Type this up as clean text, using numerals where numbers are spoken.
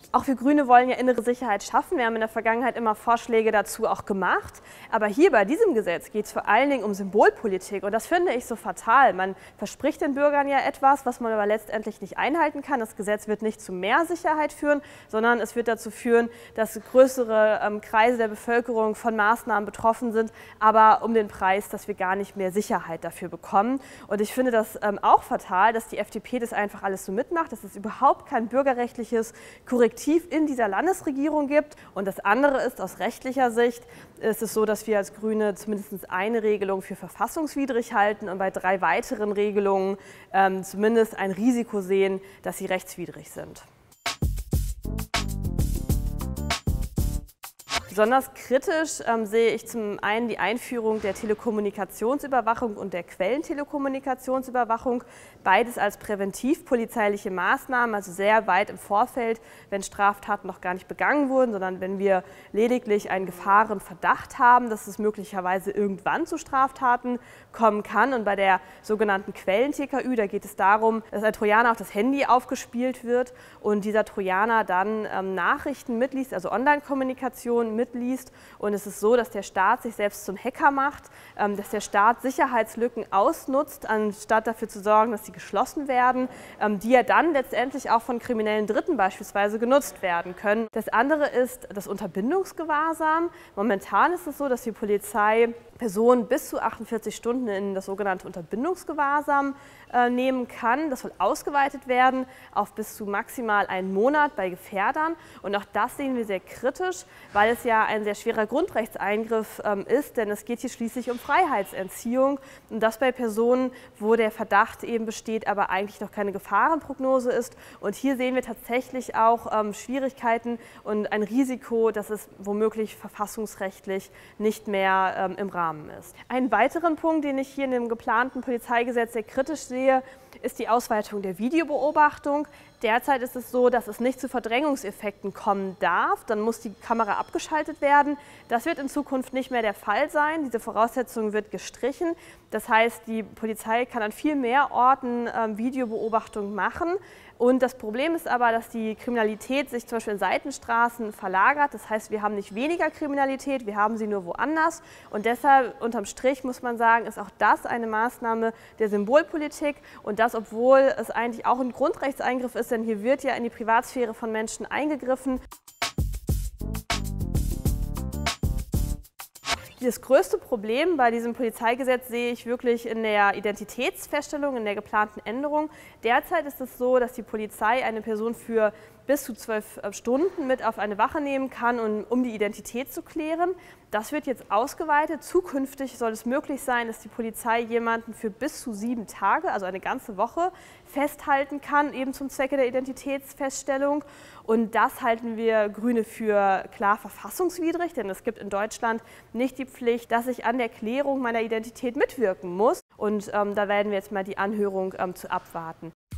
Auch wir Grüne wollen ja innere Sicherheit schaffen. Wir haben in der Vergangenheit immer Vorschläge dazu auch gemacht. Aber hier bei diesem Gesetz geht es vor allen Dingen um Symbolpolitik. Und das finde ich so fatal. Man verspricht den Bürgern ja etwas, was man aber letztendlich nicht einhalten kann. Das Gesetz wird nicht zu mehr Sicherheit führen, sondern es wird dazu führen, dass größere Kreise der Bevölkerung von Maßnahmen betroffen sind, aber um den Preis, dass wir gar nicht mehr Sicherheit dafür bekommen. Und ich finde das auch fatal, dass die FDP das einfach alles so mitmacht, dass es überhaupt kein bürgerrechtliches Korrektiv in dieser Landesregierung gibt. Und das andere ist, aus rechtlicher Sicht ist es so, dass wir als Grüne zumindest eine Regelung für verfassungswidrig halten und bei 3 weiteren Regelungen zumindest ein Risiko sehen, dass sie rechtswidrig sind. Besonders kritisch sehe ich zum einen die Einführung der Telekommunikationsüberwachung und der Quellentelekommunikationsüberwachung, beides als präventiv-polizeiliche Maßnahmen, also sehr weit im Vorfeld, wenn Straftaten noch gar nicht begangen wurden, sondern wenn wir lediglich einen Gefahrenverdacht haben, dass es möglicherweise irgendwann zu Straftaten kommen kann. Und bei der sogenannten Quellen-TKÜ, da geht es darum, dass ein Trojaner auf das Handy aufgespielt wird und dieser Trojaner dann Nachrichten mitliest, also Online-Kommunikation mitliest. Und es ist so, dass der Staat sich selbst zum Hacker macht, dass der Staat Sicherheitslücken ausnutzt, anstatt dafür zu sorgen, dass sie geschlossen werden, die ja dann letztendlich auch von kriminellen Dritten beispielsweise genutzt werden können. Das andere ist das Unterbindungsgewahrsam. Momentan ist es so, dass die Polizei Personen bis zu 48 Stunden in das sogenannte Unterbindungsgewahrsam nehmen kann. Das soll ausgeweitet werden auf bis zu maximal einen Monat bei Gefährdern. Und auch das sehen wir sehr kritisch, weil es ja ein sehr schwerer Grundrechtseingriff ist, denn es geht hier schließlich um Freiheitsentziehung und das bei Personen, wo der Verdacht eben besteht, aber eigentlich noch keine Gefahrenprognose ist. Und hier sehen wir tatsächlich auch Schwierigkeiten und ein Risiko, dass es womöglich verfassungsrechtlich nicht mehr im Rahmen ist. Einen weiteren Punkt, den ich hier in dem geplanten Polizeigesetz sehr kritisch sehe, ist die Ausweitung der Videobeobachtung. Derzeit ist es so, dass es nicht zu Verdrängungseffekten kommen darf. Dann muss die Kamera abgeschaltet werden. Das wird in Zukunft nicht mehr der Fall sein. Diese Voraussetzung wird gestrichen. Das heißt, die Polizei kann an viel mehr Orten Videobeobachtung machen. Und das Problem ist aber, dass die Kriminalität sich zum Beispiel in Seitenstraßen verlagert. Das heißt, wir haben nicht weniger Kriminalität, wir haben sie nur woanders. Und deshalb, unterm Strich muss man sagen, ist auch das eine Maßnahme der Symbolpolitik. Und das, obwohl es eigentlich auch ein Grundrechtseingriff ist, denn hier wird ja in die Privatsphäre von Menschen eingegriffen. Das größte Problem bei diesem Polizeigesetz sehe ich wirklich in der Identitätsfeststellung, in der geplanten Änderung. Derzeit ist es so, dass die Polizei eine Person für bis zu 12 Stunden mit auf eine Wache nehmen kann, um die Identität zu klären. Das wird jetzt ausgeweitet. Zukünftig soll es möglich sein, dass die Polizei jemanden für bis zu 7 Tage, also eine ganze Woche, festhalten kann, eben zum Zwecke der Identitätsfeststellung. Und das halten wir Grüne für klar verfassungswidrig, denn es gibt in Deutschland nicht die Pflicht, dass ich an der Klärung meiner Identität mitwirken muss. Und da werden wir jetzt mal die Anhörung zu abwarten.